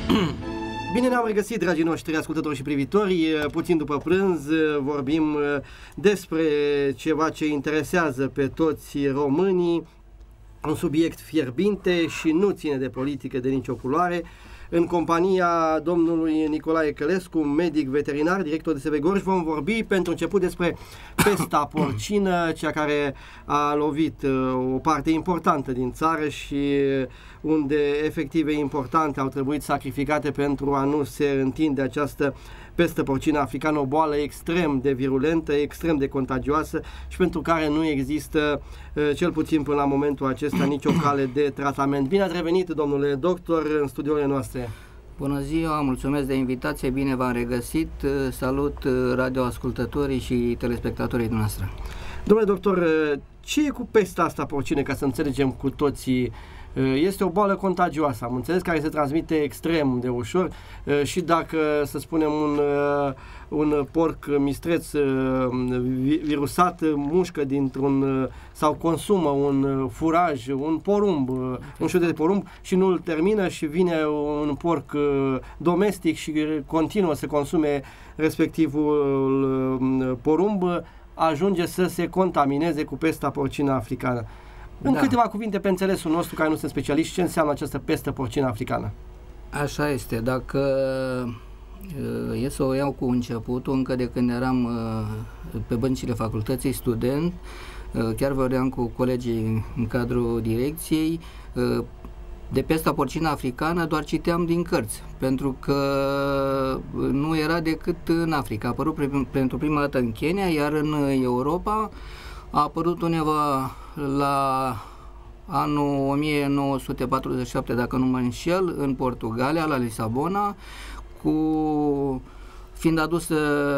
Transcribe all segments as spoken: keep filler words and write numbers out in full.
Bine ne-am regăsit, dragii noștri ascultători și privitori. Puțin după prânz vorbim despre ceva ce interesează pe toți românii, un subiect fierbinte și nu ține de politică de nicio culoare. În compania domnului Nicolae Călescu, medic veterinar, director de S V Gorj, vom vorbi pentru început despre pesta porcină, cea care a lovit o parte importantă din țară și unde efective importante au trebuit sacrificate pentru a nu se întinde această pestă porcină africană, o boală extrem de virulentă, extrem de contagioasă și pentru care nu există, cel puțin până la momentul acesta, nicio cale de tratament. Bine ați revenit, domnule doctor, în studiourile noastre. Bună ziua, mulțumesc de invitație, bine v-am regăsit, salut radioascultătorii și telespectatorii noastre. Domnule doctor, ce e cu pesta asta porcină, ca să înțelegem cu toții? Este o boală contagioasă, am înțeles, care se transmite extrem de ușor și dacă, să spunem, un, un porc mistreț virusat mușcă dintr-un sau consumă un furaj, un porumb, un șut de porumb și nu îl termină și vine un porc domestic și continuă să consume respectivul porumb, ajunge să se contamineze cu pesta porcină africană. În da. câteva cuvinte pe înțelesul nostru, care nu sunt specialiști, ce înseamnă această pestă porcină africană? Așa este, dacă e să o iau cu începutul, încă de când eram pe băncile facultății student, chiar vorbeam cu colegii în cadrul direcției, de pesta porcină africană doar citeam din cărți, pentru că nu era decât în Africa. A apărut pentru prima dată în Kenya, iar în Europa a apărut undeva la anul o mie nouă sute patruzeci și șapte, dacă nu mă înșel, în Portugalia, la Lisabona, cu, fiind adusă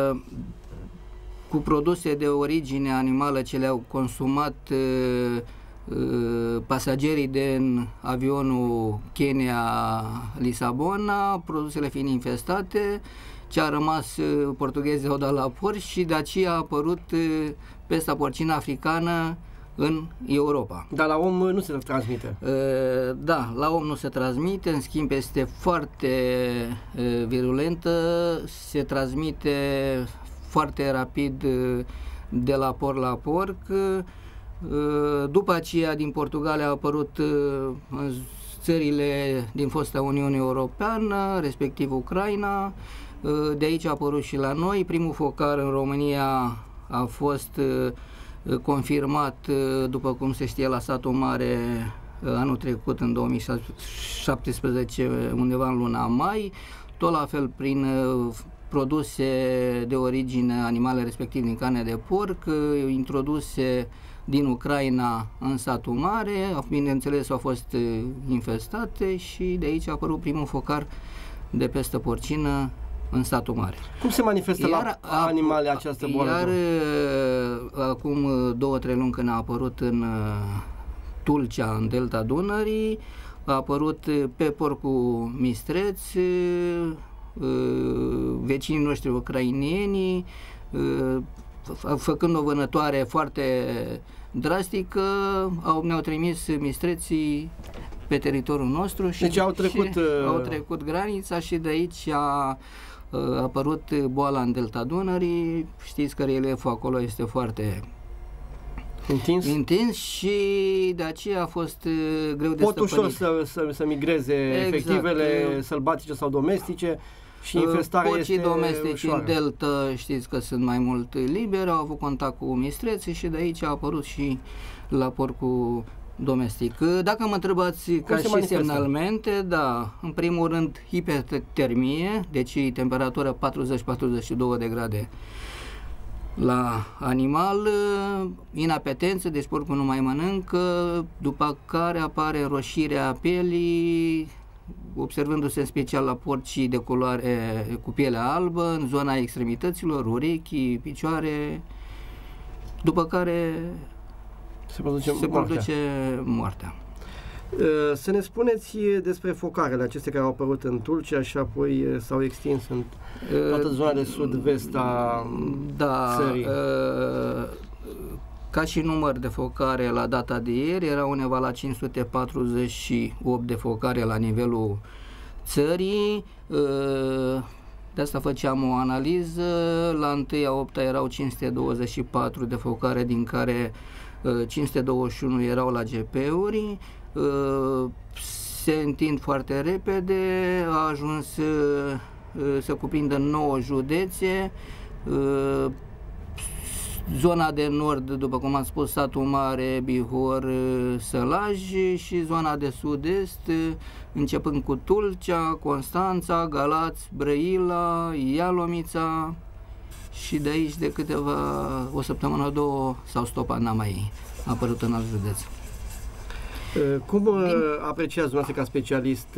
cu produse de origine animală ce le-au consumat uh, uh, pasagerii din avionul Kenya-Lisabona, produsele fiind infestate, ce a rămas, uh, portughezii au dat la porci și de aceea a apărut uh, pesta porcină africană în Europa. Dar la om nu se transmite. Uh, da, la om nu se transmite, în schimb este foarte uh, virulentă, se transmite foarte rapid uh, de la porc la porc. Uh, după aceea, din Portugalia a apărut uh, în țările din fosta Uniune Europeană, respectiv Ucraina. Uh, de aici a apărut și la noi. Primul focar în România a fost uh, confirmat, uh, după cum se știe, la satul mare uh, anul trecut, în două mii șaptesprezece, undeva în luna mai, tot la fel prin uh, produse de origine animale, respectiv din carne de porc, uh, introduse din Ucraina în satul mare, bineînțeles au fost uh, infestate și de aici a apărut primul focar de pestă porcină în satul mare. Cum se manifestă iar, la animale această boală? Iar acum două, trei luni, când a apărut în Tulcea, în delta Dunării, a apărut pe porcul mistreț, vecinii noștri ucraineni, făcând o vânătoare foarte drastică, au, ne-au trimis mistreții pe teritoriul nostru și, deci au trecut, și au trecut granița și de aici a a apărut boala în delta Dunării. Știți că relieful acolo este foarte intins, intins și de aceea a fost greu de Pot stăpânit. ușor să, să, să migreze exact. efectivele sălbatice sau domestice și infestarea Pocii este domestici ușoară. în delta, știți că sunt mai mult liberi, au avut contact cu mistreții și de aici a apărut și la porcul domestic. Dacă mă întrebați Cum ca și manifestă? Semnalmente, da, în primul rând hipertermie, deci temperatură patruzeci patruzeci și două de grade la animal, inapetență, deci porcul nu mai mănâncă, după care apare roșirea pielii, observându-se în special la porcii de culoare cu pielea albă, în zona extremităților, urechi, picioare, după care se produce, se moartea. produce moartea. Să ne spuneți despre focarele acestea care au apărut în Tulcea și apoi s-au extins în toată zona de sud-vest a da, țării. Ca și număr de focare la data de ieri, era undeva la cinci sute patruzeci și opt de focare la nivelul țării. De asta făceam o analiză. La întâi a opta erau cinci sute douăzeci și patru de focare, din care cinci sute douăzeci și unu erau la G P-uri. Se întind foarte repede, a ajuns să cuprindă nouă județe. Zona de nord, după cum am spus, Satul Mare, Bihor, Sălaj, și zona de sud-est, începând cu Tulcea, Constanța, Galați, Brăila, Ialomița, și de aici de câteva, o săptămână, două, s-au stopat, n-a mai apărut în alt județ. Cum Din... apreciați dumneavoastră ca specialist?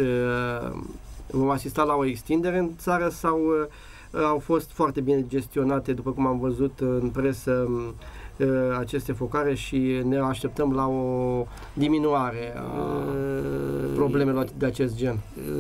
Vom asista la o extindere în țară sau au fost foarte bine gestionate, după cum am văzut în presă, aceste focare și ne așteptăm la o diminuare a problemelor de acest gen?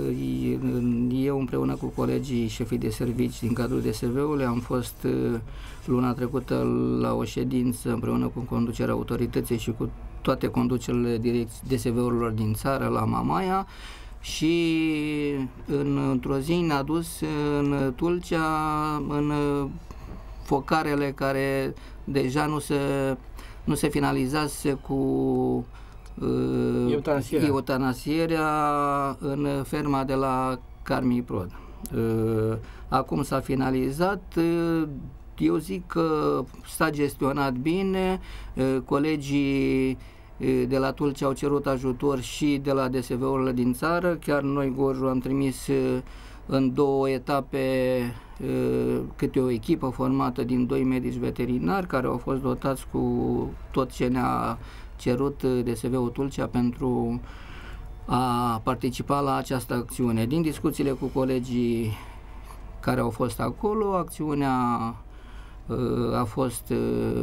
Eu, împreună cu colegii șefii de servici din cadrul D S V-ului, am fost luna trecută la o ședință împreună cu conducerea autorității și cu toate conducerile D S V-urilor din țară la Mamaia, și în, într-o zi ne-a dus în Tulcea, în focarele care deja nu se, nu se finalizase cu uh, eutanasierea. eutanasierea în ferma de la Carmii Prod. Uh, acum s-a finalizat. Uh, eu zic că s-a gestionat bine. Uh, colegii de la Tulcea au cerut ajutor și de la D S V-urile din țară. Chiar noi, Gorju, am trimis în două etape câte o echipă formată din doi medici veterinari care au fost dotați cu tot ce ne-a cerut D S V-ul Tulcea pentru a participa la această acțiune. Din discuțiile cu colegii care au fost acolo, acțiunea a fost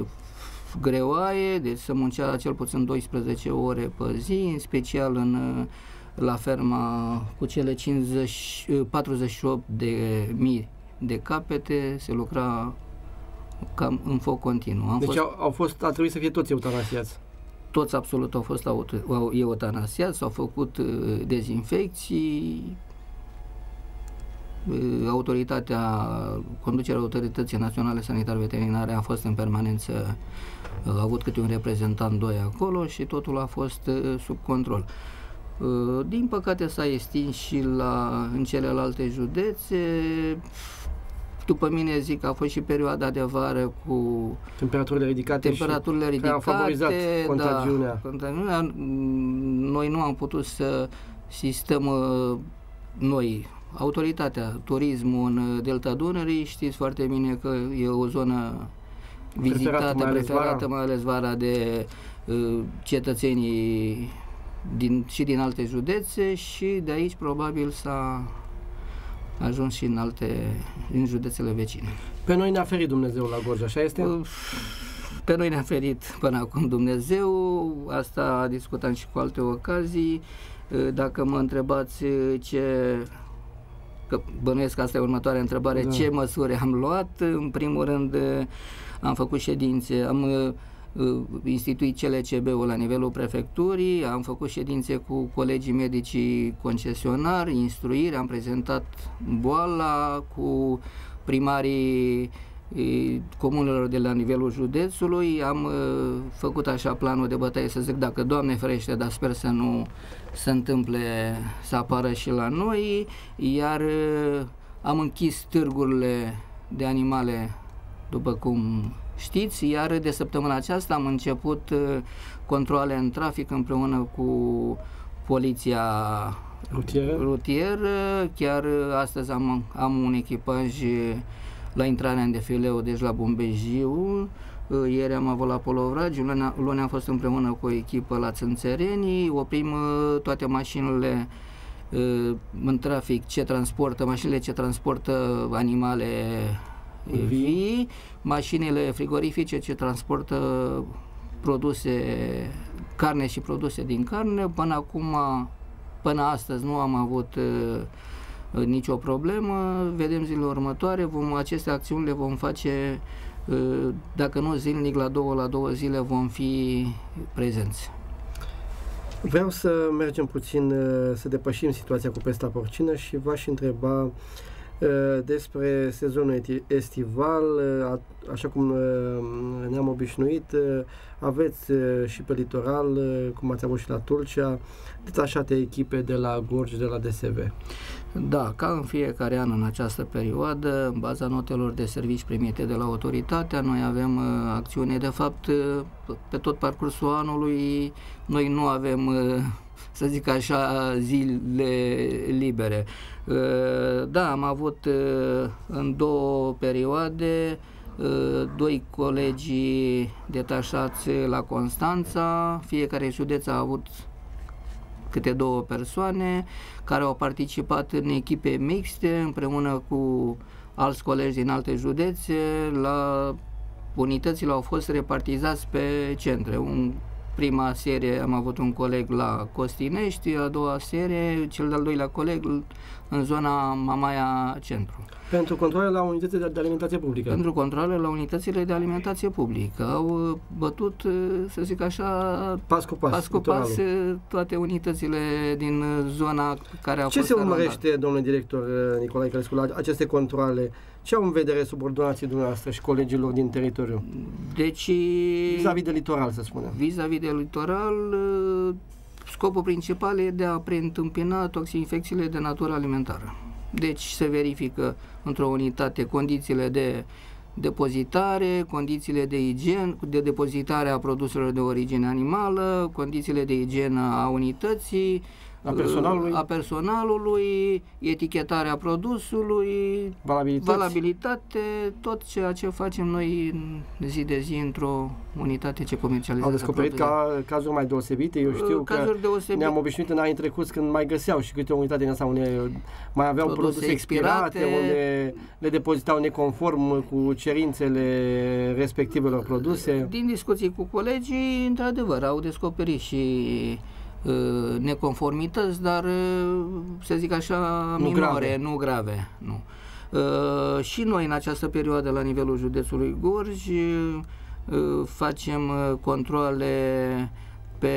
greoaie, deci se muncea cel puțin douăsprezece ore pe zi, în special în, la ferma cu cele cincizeci, patruzeci și opt de mii de capete, se lucra cam în foc continuu. Am deci fost, au, au fost, a trebuit să fie toți eutanasiați. Toți absolut au fost eutanasiați, s-au făcut dezinfecții. Autoritatea, conducerea Autorității Naționale Sanitare Veterinare a fost în permanență, a avut câte un reprezentant, doi acolo, și totul a fost sub control. Din păcate s-a extins și la, în celelalte județe. După mine, zic că a fost și perioada de vară cu temperaturile ridicate, temperaturile și ridicate, care au favorizat contagiunea. Da, contagiunea. Noi nu am putut să sistăm noi, autoritatea, turismul în Delta Dunării, știți foarte bine că e o zonă vizitată, preferată, mai ales vara, mai ales vara de uh, cetățenii din, și din alte județe, și de aici probabil s-a ajuns și în alte, în județele vecine. Pe noi ne-a ferit Dumnezeu la Gorj, așa este? Uh, pe noi ne-a ferit până acum Dumnezeu, asta discutam și cu alte ocazii. Uh, dacă mă întrebați ce... că bănuiesc că asta e următoarea întrebare, da. Ce măsuri am luat? În primul rând am făcut ședințe, am uh, instituit C L C B-ul la nivelul prefecturii, am făcut ședințe cu colegii medicii concesionari, instruire, am prezentat boala cu primarii uh, comunelor de la nivelul județului, am uh, făcut așa planul de bătaie, să zic, dacă Doamne ferește, dar sper să nu se întâmple să apară și la noi, iar am închis târgurile de animale, după cum știți, iar de săptămâna aceasta am început controale în trafic împreună cu poliția rutieră. rutieră. Chiar astăzi am, am un echipaj la intrarea în defileu, deci la Bumbejiu. Ieri am avut la Polovragi, luni am fost împreună cu o echipă la Țânțărenii, oprim toate mașinile în trafic ce transportă, mașinile ce transportă animale vii, mașinile frigorifice ce transportă produse, carne și produse din carne. Până acum, până astăzi nu am avut uh, nicio problemă. Vedem zilele următoare, vom, aceste acțiuni le vom face, uh, dacă nu zilnic, la două la două zile vom fi prezenți. Vreau să mergem puțin, să depășim situația cu pesta porcină și v-aș întreba despre sezonul estival. Așa cum ne-am obișnuit, aveți și pe litoral, cum ați avut și la Tulcea, detașate echipe de la Gorj, de la D S V. Da, ca în fiecare an în această perioadă, în baza notelor de servici primite de la autoritatea, noi avem acțiune. De fapt, pe tot parcursul anului, noi nu avem, să zic așa, zile libere. Da, am avut în două perioade doi colegi detașați la Constanța, fiecare județ a avut câte două persoane care au participat în echipe mixte împreună cu alți colegi din alte județe. La unitățile au fost repartizați pe centre. Un, prima serie am avut un coleg la Costinești, a doua serie, cel de-al doilea coleg în zona Mamaia Centru. Pentru controle la unitățile de alimentație publică. Pentru controle la unitățile de alimentație publică. Au bătut, să zic așa, pas cu pas, pas, cu pas toate unitățile din zona care a Ce fost se urmărește, arondată. domnule director Nicolae Crescu, la aceste controle? Ce au în vedere subordonații dumneavoastră și colegilor din teritoriu? Deci, vis-a-vis de litoral, să spunem. Vis-a-vis de litoral, scopul principal e de a preîntâmpina toxinfecțiile de natură alimentară. Deci se verifică într-o unitate condițiile de depozitare, condițiile de igienă, de depozitare a produselor de origine animală, condițiile de igienă a unității, a personalului, a personalului, etichetarea produsului, valabilitate, tot ceea ce facem noi în zi de zi într-o unitate ce comercializează. Au descoperit ca cazuri mai deosebite? Eu știu cazuri că deosebite. Ne-am obișnuit în anii trecuți când mai găseau și câte o unitate din asta unde mai aveau produse, produse expirate, expirate, unde le depozitau neconform cu cerințele respectivelor produse. Din discuții cu colegii, într-adevăr, au descoperit și neconformități, dar să zic așa minore, nu grave, nu grave nu. Uh, și noi în această perioadă la nivelul județului Gorj uh, facem controale pe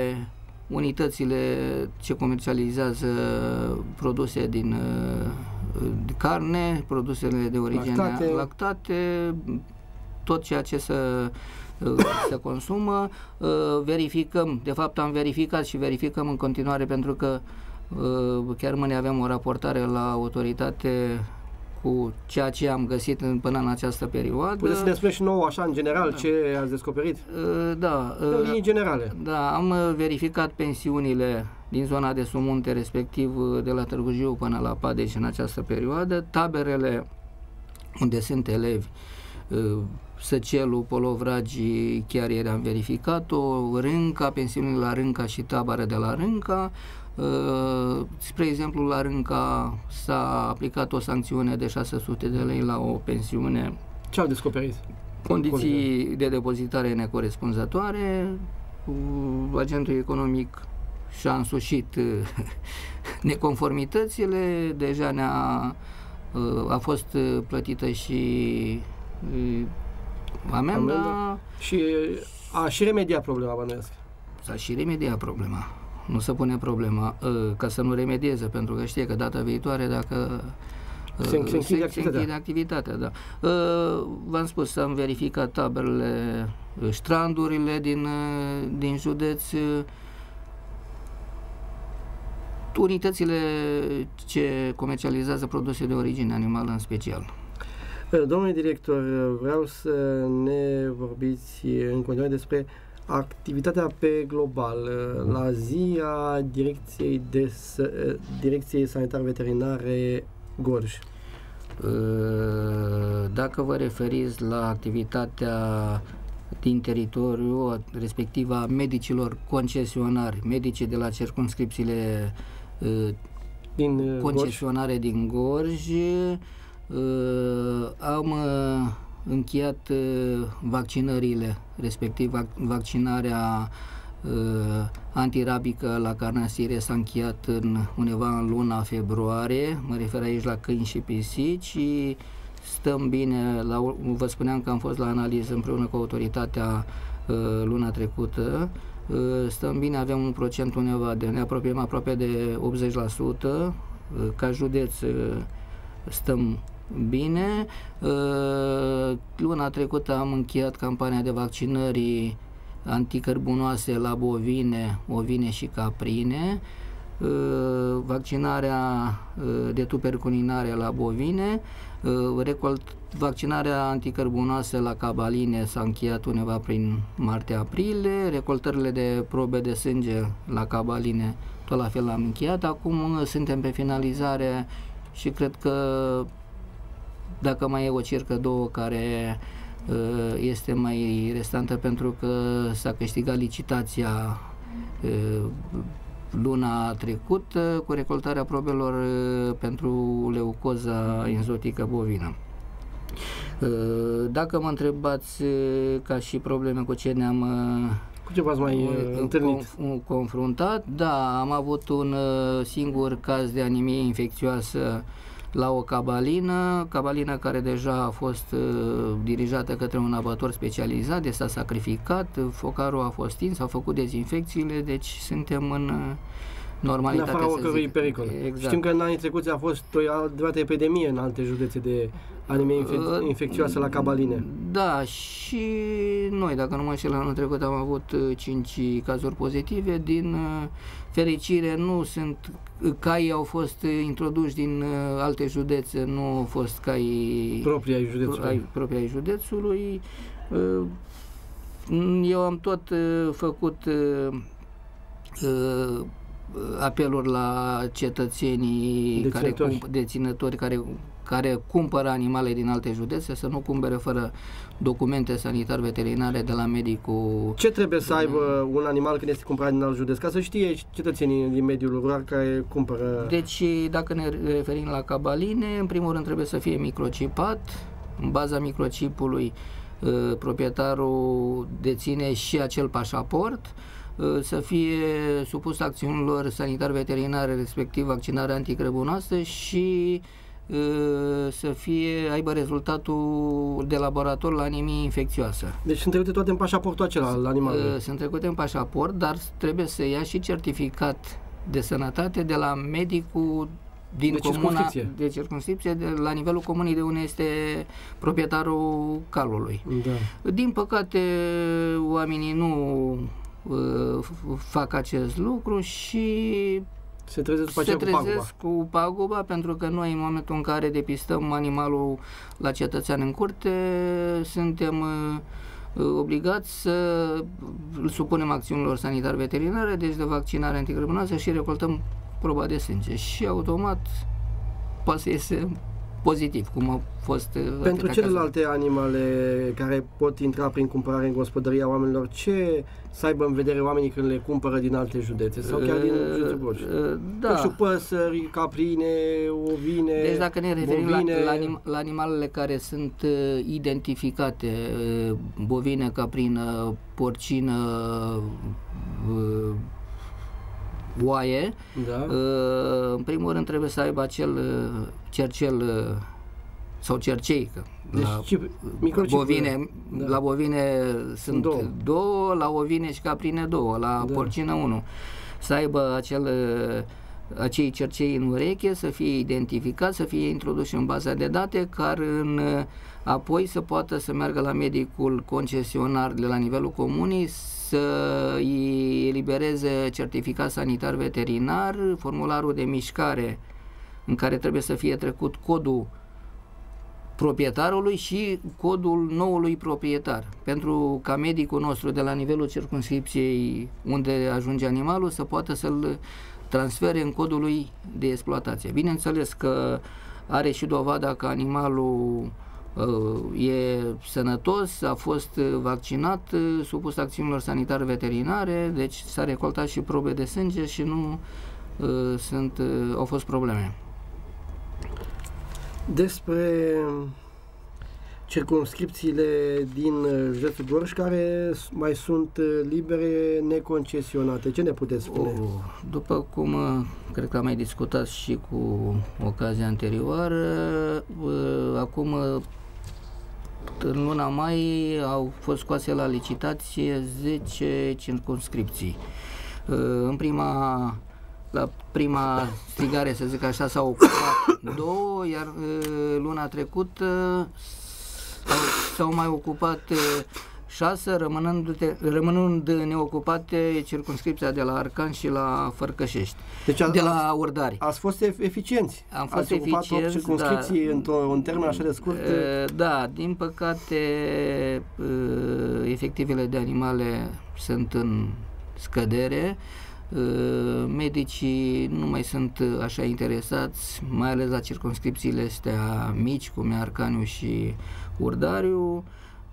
unitățile ce comercializează produse din uh, de carne, produsele de origine lactate, lactate tot ceea ce să se consumă, verificăm, de fapt am verificat și verificăm în continuare, pentru că chiar mâine avem o raportare la autoritate cu ceea ce am găsit în, până în această perioadă. Puteți să ne spuneți și nouă, așa, în general, da. ce ați descoperit? Da. În linii generale. Da, am verificat pensiunile din zona de Sumunte, respectiv de la Târgu Jiu până la Padeș în această perioadă, taberele unde sunt elevi, Săcelul, Polovragi, chiar ieri am verificat-o, Rânca, pensiunile la Rânca și tabără de la Rânca. Uh, spre exemplu, la Rânca s-a aplicat o sancțiune de șase sute de lei la o pensiune. Ce au descoperit? Condiții de depozitare necorespunzătoare. Uh, agentul economic și-a însușit uh, neconformitățile, deja ne-a uh, a fost plătită și uh, amenda. amenda și a și remediat problema, bănuiesc. S-a și remediat problema. Nu se pune problema uh, ca să nu remedieze, pentru că știe că data viitoare, dacă uh, se, se, închide, se, activitatea. se închide activitatea. Da. Uh, v-am spus, am verificat taberele, ștrandurile din, uh, din județ, uh, unitățile ce comercializează produse de origine animală în special. Domnule director, vreau să ne vorbiți în continuare despre activitatea pe global, la zi a Direcției, de, Direcției Sanitar-Veterinare Gorj. Dacă vă referiți la activitatea din teritoriu, respectiv a medicilor concesionari, medicii de la circumscripțiile din concesionare Gorj. din Gorj, am încheiat uh, vaccinările, respectiv vac vaccinarea uh, antirabică la carnasire s-a încheiat în, undeva în luna februarie, mă refer aici la câini și pisici. Stăm bine, la, vă spuneam că am fost la analiză împreună cu autoritatea uh, luna trecută. stăm bine, avem un procent undeva de, ne apropiem aproape de optzeci la sută, ca județ stăm bine. Luna trecută am încheiat campania de vaccinări anticărbunoase la bovine, ovine și caprine, vaccinarea de tuberculinare la bovine, recolt, vaccinarea anticărbunoasă la cabaline s-a încheiat undeva prin martie-aprilie, recoltările de probe de sânge la cabaline tot la fel am încheiat. Acum suntem pe finalizare și cred că dacă mai e o circă două care este mai restantă, pentru că s-a câștigat licitația luna trecută cu recoltarea probelor pentru leucoza enzotică bovină. Dacă mă întrebați ca și probleme cu ce ne-am cu ce v-ați mai întâlnit? Confruntat, da, am avut un singur caz de anemie infecțioasă la o cabalină, cabalină care deja a fost uh, dirijată către un abator specializat, de s-a sacrificat, focarul a fost stins, s-au făcut dezinfecțiile, deci suntem în uh, normalitate. În afara oricărui pericol. Exact. Știm că în anii trecuți a fost o adevărată epidemie în alte județe de anemie infe- infecțioasă la cabaline. Da, și noi, dacă nu mă înșel, anul trecut am avut cinci cazuri pozitive. Din fericire nu sunt, caii au fost introduși din alte județe, nu au fost cai proprii ai județului. proprii ai județului. Eu am tot făcut apeluri la cetățenii deținători care, cum, deținători care, care cumpără animale din alte județe să nu cumpere fără documente sanitar-veterinare de la medicul. Ce trebuie să aibă un animal când este cumpărat din alt județ? Ca să știe cetățenii din mediul rural care cumpără. Deci, dacă ne referim la cabaline, în primul rând trebuie să fie microcipat. În baza microcipului, proprietarul deține și acel pașaport, să fie supus acțiunilor sanitar-veterinare, respectiv vaccinarea anticrăbunoasă, și să fie, aibă rezultatul de laborator la anemie infecțioasă. Deci sunt trecute toate în pașaportul acela al animalului. Sunt trecute în pașaport, dar trebuie să ia și certificat de sănătate de la medicul din de comuna, circumscripție. de circumscripție, de la nivelul comunii de unde este proprietarul calului. Da. Din păcate, oamenii nu uh, fac acest lucru și se trezesc, se trezesc cu, cu paguba, pentru că noi, în momentul în care depistăm animalul la cetățean în curte, suntem uh, obligați să îl supunem acțiunilor sanitar-veterinare, deci de vaccinare anticrăbunoasă, și recoltăm proba de sânge și automat poate să iese pozitiv, cum a fost. Pentru celelalte animale care pot intra prin cumpărare în gospodăria oamenilor, ce să aibă în vedere oamenii când le cumpără din alte județe sau chiar din județul Gorj? Da. Știu, păsări, caprine, ovine, deci dacă ne referim bovine, la, la, anim, la animalele care sunt uh, identificate, uh, bovine, caprină, porcină, uh, oaie, da. uh, în primul rând trebuie să aibă acel uh, cercel uh, sau cercei, că deci, la chip, bovine, da. La bovine sunt două. două, la ovine și caprine două, la da. porcină unu. Să aibă acel, acei cercei în ureche, să fie identificat, să fie introduși în baza de date, care în, apoi să poată să meargă la medicul concesionar de la nivelul comunii, să îi elibereze certificat sanitar veterinar, formularul de mișcare în care trebuie să fie trecut codul proprietarului și codul noului proprietar, pentru ca medicul nostru de la nivelul circumscripției unde ajunge animalul să poată să-l transfere în codul lui de exploatație. Bineînțeles că are și dovada că animalul uh, e sănătos, a fost vaccinat, uh, supus acțiunilor sanitare veterinare, deci s-a recoltat și probe de sânge și nu uh, sunt, uh, au fost probleme. Despre circumscripțiile din județul Gorj care mai sunt libere, neconcesionate. Ce ne puteți spune? O, după cum cred că am mai discutat și cu ocazia anterioară, acum În luna mai au fost scoase la licitație zece circumscripții. În prima, la prima strigare, să zic așa, s-au ocupat două, iar luna trecută s-au mai ocupat șase, rămânând, rămânând neocupate circumscripția de la Arcan și la Fărcășești, deci a, de la Urdari. Ați fost eficienți. Am fost ați ocupat eficienți, circumscripții da, într-un termen așa de scurt. Da, din păcate efectivele de animale sunt în scădere. Medicii nu mai sunt așa interesați, mai ales la circumscripțiile astea mici, cum e Arcaniu și Urdariu.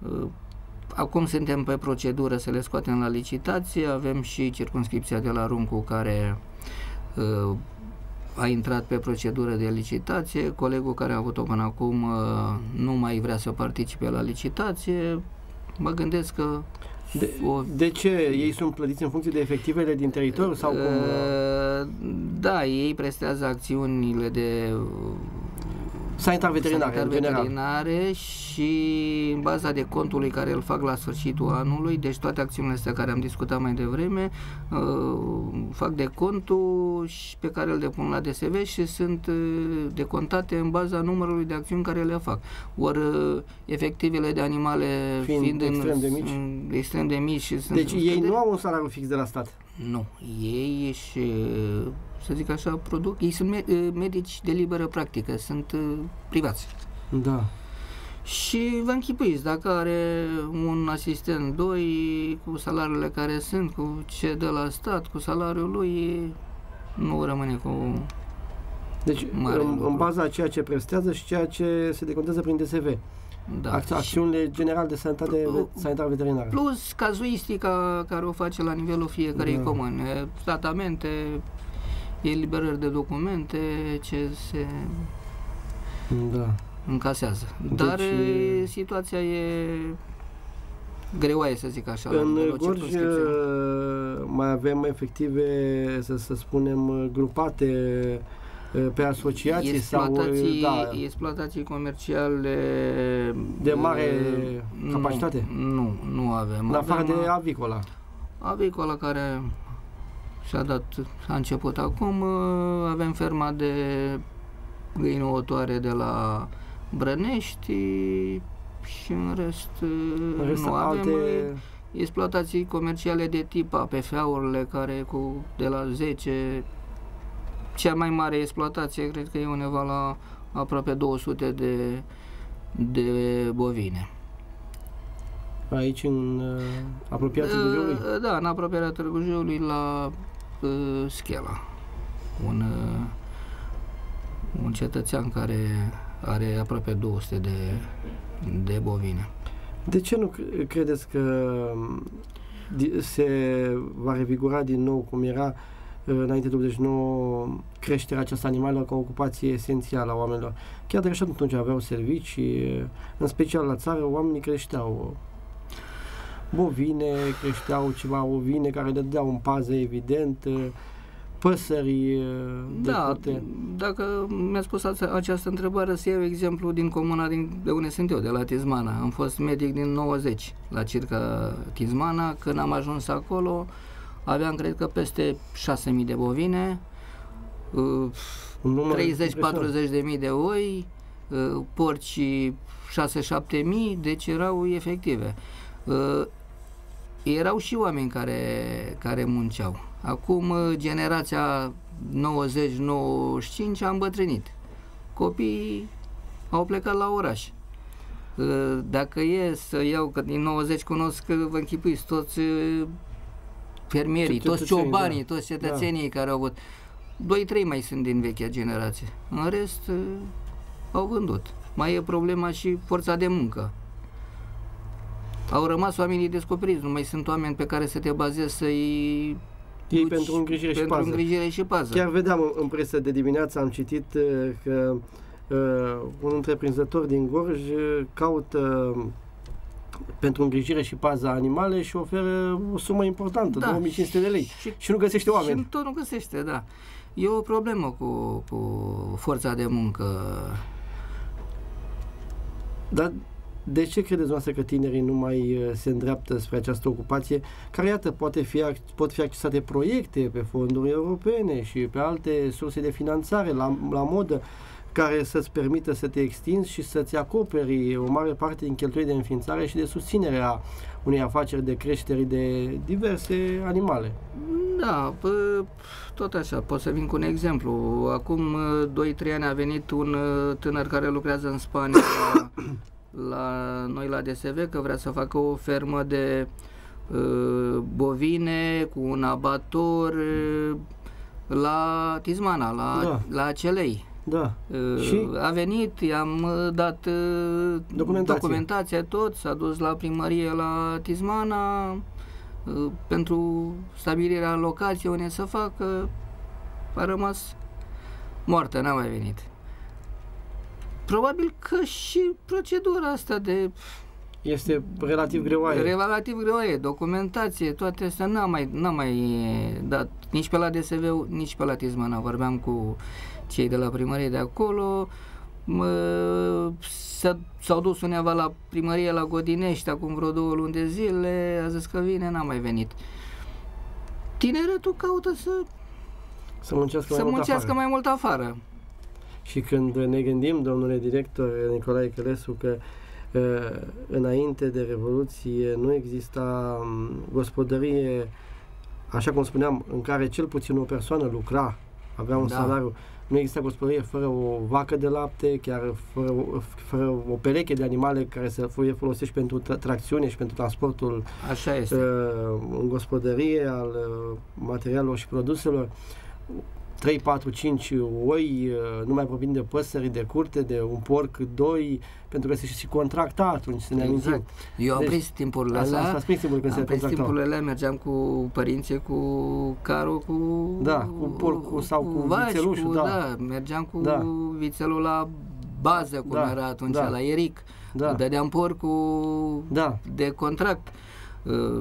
Acum suntem pe procedură să le scoatem la licitație. Avem și circumscripția de la Runcu, care uh, a intrat pe procedură de licitație. Colegul care a avut-o până acum uh, nu mai vrea să participe la licitație. Mă gândesc că... De, o... de ce? Ei sunt plătiți în funcție de efectivele din teritoriu? Sau cum? Uh, da, ei prestează acțiunile de... Sanitar veterinare, sanitar veterinare și în baza de contului care îl fac la sfârșitul anului, deci toate acțiunile astea care am discutat mai devreme, uh, fac de contul și pe care îl depun la D S V și sunt uh, decontate în baza numărului de acțiuni care le fac. Ori uh, efectivele de animale fiind, fiind extrem, în, de mici. extrem de mici și sunt deci ei nu au un salariu fix de la stat? Nu, ei și, să zic așa, produc, ei sunt medici de liberă practică, sunt privați. Da. Și vă închipuiți, dacă are un asistent, doi, cu salariile care sunt, cu ce dă la stat, cu salariul lui, nu rămâne cu deci, mare în, lucru. în baza a ceea ce prestează și ceea ce se decontează prin D S V. Da, acțiunile generale de sănătate sanitar veterinară. Plus cazuistica care o face la nivelul fiecărei da. comune, tratamente, eliberări de documente, ce se da. încasează. Deci, dar situația e greoaie, să zic așa. În Gorj mai avem efective, să, să spunem, grupate pe asociații exploatații, sau da, exploatații comerciale de mare nu, capacitate? Nu, nu avem. În afară de avicola. Avicola care și-a dat, a început acum, avem ferma de găini ouătoare de la Brănești și în rest, în rest nu avem alte... exploatații comerciale de tip A P F-urile care cu de la zece. Cea mai mare exploatație, cred că e undeva la aproape două sute de, de bovine. Aici, în uh, apropierea Târgu Jiului? Da, în apropierea Târgu Jiului, la uh, Schela. Un, uh, un cetățean care are aproape două sute de, de bovine. De ce nu credeți că se va revigora din nou cum era înainte de optzeci și nouă creșterea aceasta animalelor ca ocupație esențială a oamenilor? Chiar de așa atunci aveau servicii, în special la țară, oamenii creșteau bovine, creșteau ceva ovine care dădeau în pază, evident, păsări. Da, dacă mi-a spus această întrebare, să iau exemplu din comuna din, de unde sunt eu, de la Tizmana. Am fost medic din nouăzeci la Circa Tizmana. Când am ajuns acolo, aveam, cred că, peste șase mii de bovine, treizeci patruzeci de mii de oi, porci șase șapte mii, deci erau efective. Erau și oameni care, care munceau. Acum, generația nouăzeci nouăzeci și cinci a îmbătrânit. Copiii au plecat la oraș. Dacă e să iau, că din nouăzeci cunosc, vă închipuiți, toți fermierii, toți ciobanii, da. toți cetățenii da. care au avut. Doi, trei mai sunt din vechea generație. În rest, au vândut. Mai e problema și forța de muncă. Au rămas oamenii descoperiți, nu mai sunt oameni pe care să te bazezi să-i ei pentru îngrijire, pentru și, pază. îngrijire și pază. Chiar vedeam în presă de dimineață, am citit că uh, un întreprinzător din Gorj caută pentru îngrijire și pază animale și oferă o sumă importantă, da. două mii cinci sute de lei. Și, și nu găsește oameni. Și tot nu găsește, da. E o problemă cu, cu forța de muncă. Dar De ce credeți noastră că tinerii nu mai se îndreaptă spre această ocupație, care, iată, poate fi, pot fi accesate proiecte pe fonduri europene și pe alte surse de finanțare la, la modă, care să-ți permită să te extinzi și să-ți acoperi o mare parte din cheltuieli de înființare și de susținere a unei afaceri de creștere de diverse animale? Da, pă, tot așa, pot să vin cu un exemplu. Acum doi trei ani a venit un tânăr care lucrează în Spania la, la noi la D S V, că vrea să facă o fermă de uh, bovine cu un abator uh, la Tizmana, la, da. la Celei. Da. Uh, și? A venit, i-am dat uh, documentație. documentația tot, s-a dus la primărie la Tizmana uh, pentru stabilirea locației unde să facă, a rămas moartă, n-a mai venit. Probabil că și procedura asta de... Este relativ greoaie. Relativ greoaie, documentație, toate astea n-a mai, n-a mai dat, nici pe la D S V, nici pe la Tizmana. Vorbeam cu cei de la primărie de acolo, s-au dus undeva la primărie la Godinești acum vreo două luni de zile, a zis că vine, n-a mai venit. Tineretul caută să să muncească, să mai, muncească mult mai mult afară. Și când ne gândim, domnule director Nicolae Călescu, că uh, înainte de Revoluție nu exista um, gospodărie, așa cum spuneam, în care cel puțin o persoană lucra, avea un da. salariu, nu exista gospodărie fără o vacă de lapte, chiar fără, fără o pereche de animale care să fie folosești pentru tracțiune și pentru transportul așa este. Uh, în gospodărie al uh, materialelor și produselor. trei, patru, cinci oi, nu mai vorbim de păsări de curte, de un porc, doi, pentru că se și contracta atunci, să ne amintim. Exact. Eu am deci, prins timpurile alea, asta, asta timpul când am se prins timpurile alea, mergeam cu părinții, cu carul, cu... Da, cu porcul sau cu, cu vaci, vițelușul, cu, da. da. Mergeam cu da. vițelul la bază, cum da. era atunci, da. la Eric. Da. Dădeam porcul da. de contract. Uh,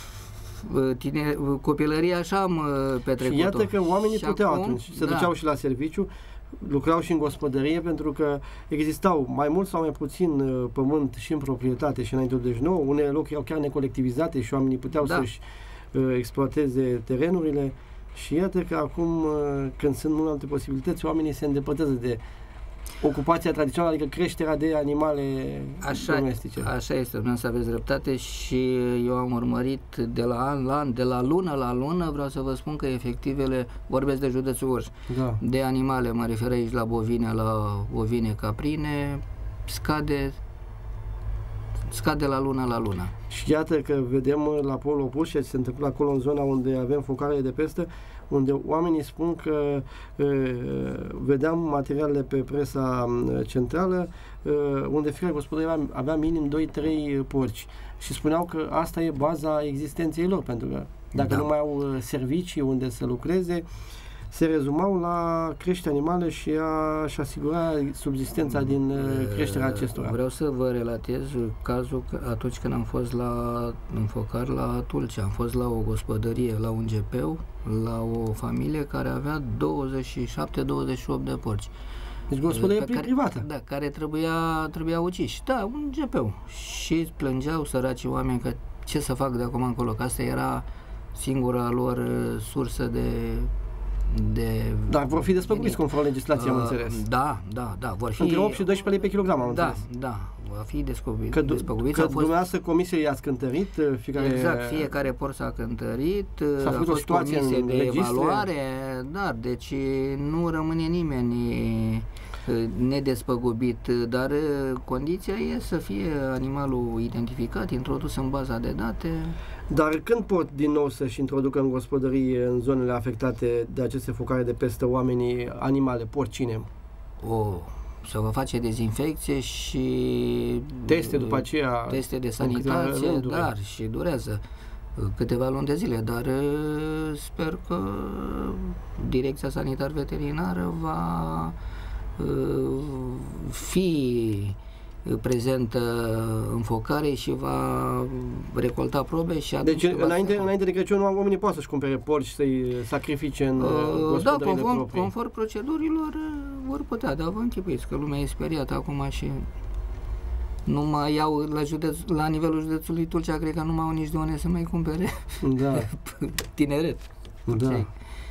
Tine, copilăria așa am petrecut-o. Și iată că oamenii și puteau acum, atunci, se da. duceau și la serviciu, lucrau și în gospodărie, pentru că existau mai mult sau mai puțin pământ și în proprietate și înainte de optzeci și nouă, unele locuri erau chiar necolectivizate și oamenii puteau da. să-și uh, exploateze terenurile și iată că acum, uh, când sunt multe alte posibilități, oamenii se îndepărtează de ocupația tradițională, adică creșterea de animale așa, domestice. Așa este, vreau să aveți dreptate și eu am urmărit de la an la an, de la lună la lună, vreau să vă spun că efectivele, vorbesc de județul Gorj, da. de animale, mă refer aici la bovine, la ovine, caprine, scade, scade la lună la lună. Și iată că vedem la polul opus ce se întâmplă acolo în zona unde avem focare de pestă, unde oamenii spun că uh, vedeam materialele pe presa centrală, uh, unde fiecare gospodărie avea minim doi trei porci și spuneau că asta e baza existenței lor, pentru că dacă da. nu mai au servicii unde să lucreze, se rezumau la crește animale și a-și asigura subzistența din creșterea acestora. Vreau să vă relatez cazul că atunci când am fost la înfocar la Tulcea, am fost la o gospodărie, la un G P-ul, la o familie care avea douăzeci și șapte douăzeci și opt de porci. Deci gospodărie care, privată. Da, care trebuia, trebuia uciși. Da, un G P-ul. Și plângeau săracii oameni că ce să fac de acum încolo, că asta era singura lor sursă de de... Dar vor fi despăgubiți conform legislației, uh, am înțeles. Da, da, da, vor fi... Între opt și doisprezece lei pe kilogram, am da, înțeles. Da, va fi despăgubiți. Că, despăgubiți. că fost... dumneavoastră comisiei i-ați cântărit? Fiecare... Exact, fiecare porc s-a cântărit, s-a făcut a o fost comisie situație de registre. evaluare, da, deci nu rămâne nimeni nedespăgubit, dar condiția e să fie animalul identificat, introdus în baza de date. Dar când pot din nou să-și introducă în gospodării, în zonele afectate de aceste focare de pestă, oamenii, animale, porcine? O, să vă face dezinfecție și teste după aceea, teste de sanitație, dar și durează câteva luni de zile, dar sper că Direcția Sanitar Veterinară va fi prezentă în focare și va recolta probe și deci înainte, înainte de Crăciun oamenii poate să-și cumpere porci și să-i sacrifice în uh, da, conform, conform procedurilor vor putea, dar vă închipuiți că lumea e speriată acum și nu mai iau la, județ, la nivelul județului Tulcea, cred că nu mai au nici de unde să mai cumpere da. tineret. Da. Uh,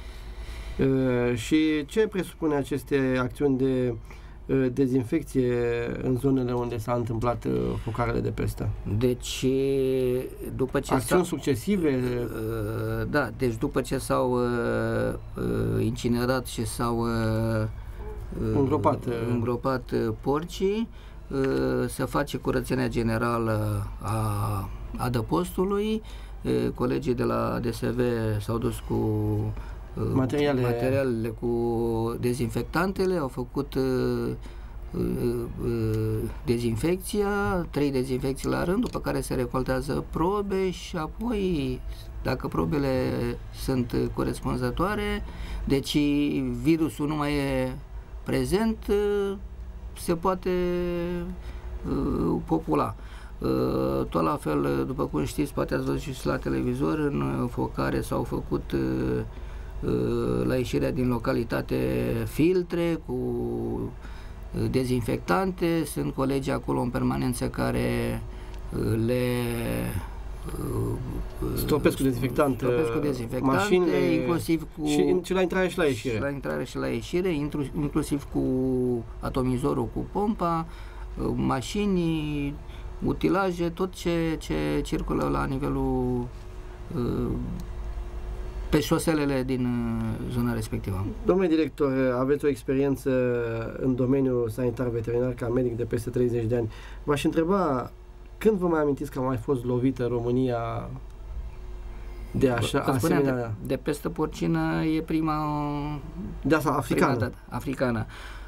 și ce presupune aceste acțiuni de uh, dezinfecție în zonele unde s-a întâmplat uh, focarele de pestă? Deci, după ce acțiuni succesive? Uh, da, deci după ce s-au uh, uh, incinerat și s-au uh, îngropat, uh, îngropat uh, porcii, se face curățenia generală a adăpostului. Colegii de la D S V s-au dus cu materiale. materialele cu dezinfectantele, au făcut dezinfecția, trei dezinfecții la rând, după care se recoltează probe și apoi, dacă probele sunt corespunzătoare, deci virusul nu mai e prezent, se poate uh, popula. Uh, tot la fel, după cum știți, poate ați văzut și la televizor, în focare s-au făcut uh, uh, la ieșirea din localitate filtre cu dezinfectante. Sunt colegi acolo în permanență care uh, le stropesc cu dezinfectant, stropesc cu dezinfectante, mașinile, inclusiv cu și, și la intrare și la ieșire. Și la intrare și la ieșire, inclusiv cu atomizorul, cu pompa, mașini, utilaje, tot ce, ce circulă la nivelul pe șoselele din zona respectivă. Domnule director, aveți o experiență în domeniul sanitar-veterinar ca medic de peste treizeci de ani. V-aș întreba, când vă mai amintiți că a mai fost lovită România de așa, asemenea... De, de pestă porcină e prima... De asta, africană. Prima dată, africană.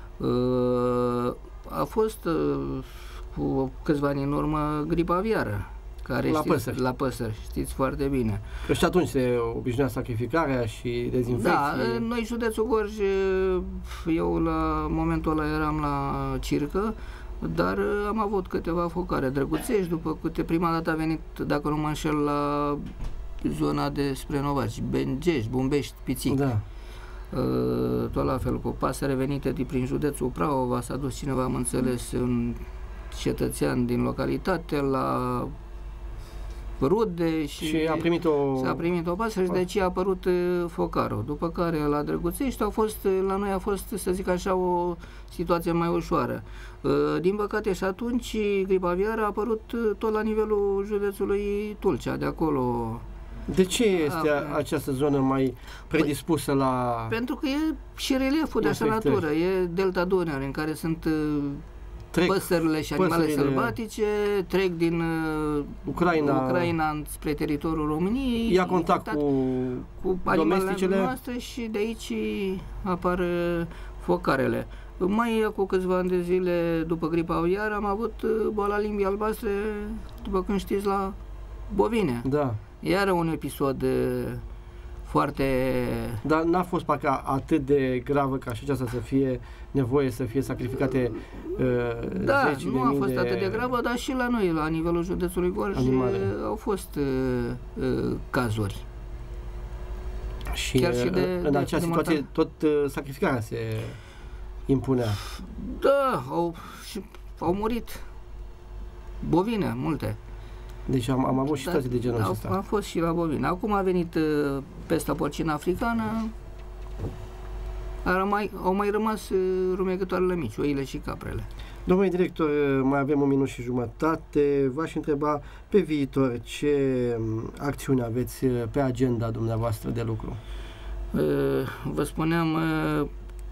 A fost cu câțiva ani în urmă gripa aviară. Care la știți, păsări. La păsări, știți foarte bine. Că și atunci se obișnuia sacrificarea și dezinfecție. Da, noi județul Gorj, eu la momentul ăla eram la Circă, dar am avut câteva focare drăguțești, după câte prima dată a venit, dacă nu mă înșel, la zona de spre Novaci, Bengești, Bumbești, Pițic. Da. Tot la fel, cu pasăre venite din prin județul Prahova, s-a dus cineva, am înțeles, un cetățean din localitate la rude și, și a primit o... s-a primit o pasăre și de aceea a apărut focarul. După care la Drăguțești au fost, la noi a fost, să zic așa, o situație mai ușoară. Din păcate și atunci gripa aviară a apărut tot la nivelul județului Tulcea, de acolo. De ce este a, această zonă mai predispusă la... Pentru că e și relieful de așa natură, e delta Dunării, în care sunt Trec, păsările și animalele păsările sălbatice, trec din uh, Ucraina, Ucraina spre teritoriul României, ia contact cu, cu animalele noastre și de aici apar uh, focarele. Mai cu câțiva ani de zile după gripa aviară am avut uh, boala limbii albastre, după cum știți, la bovine. Da. Iar un episod uh, foarte... Dar n-a fost parcă atât de gravă ca și aceasta să fie nevoie să fie sacrificate uh, da, zeci nu de a mii fost de... atât de gravă, dar și la noi, la nivelul județului Gorj, au fost uh, uh, cazuri. Și, chiar și de, în de, acea de situație montan. tot uh, sacrificarea se impunea. Da, au, și, au murit bovine, multe. Deci am, am avut și situații da, de genul acesta. A fost și la bovine. Acum a venit uh, pesta porcină africană, a rămai, au mai rămas uh, rumegătoarele mici, oile și caprele. Domnule director, mai avem un minut și jumătate. V-aș întreba pe viitor ce acțiuni aveți pe agenda dumneavoastră de lucru? Uh, vă spuneam, uh,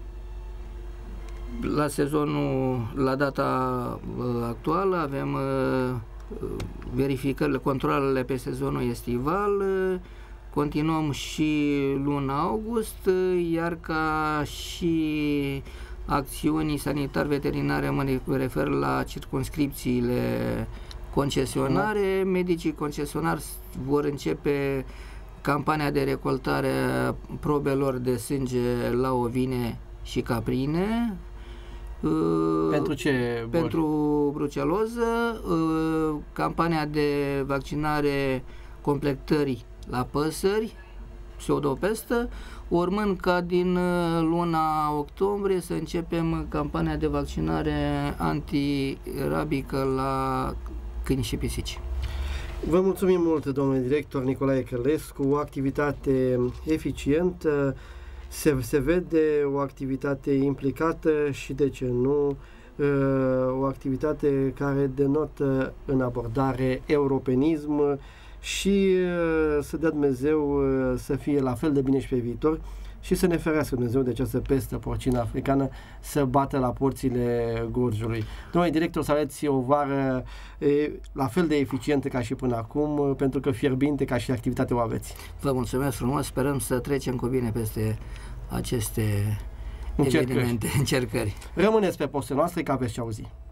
la sezonul, la data uh, actuală avem uh, verificările, controlele pe sezonul estival, continuăm și luna august, iar ca și acțiuni sanitar-veterinare mă refer la circumscripțiile concesionare. Medicii concesionari vor începe campania de recoltare a probelor de sânge la ovine și caprine. Pentru ce? Pentru bruceloză, campania de vaccinare completării la păsări pseudopestă, urmând ca din luna octombrie să începem campania de vaccinare antirabică la câini și pisici. Vă mulțumim mult, domnule director Nicolae Cărlescu, o activitate eficientă, se, se vede o activitate implicată și, de ce nu, o activitate care denotă în abordare europenism și să dea Dumnezeu să fie la fel de bine și pe viitor și să ne ferească Dumnezeu de această pestă porcină africană să bată la porțile Gorjului. Domnule director, să aveți o vară e, la fel de eficientă ca și până acum, pentru că fierbinte ca și activitate o aveți. Vă mulțumesc frumos, sperăm să trecem cu bine peste aceste încercări. evenimente, încercări. Rămâneți pe postul noastre, că aveți ce auzi.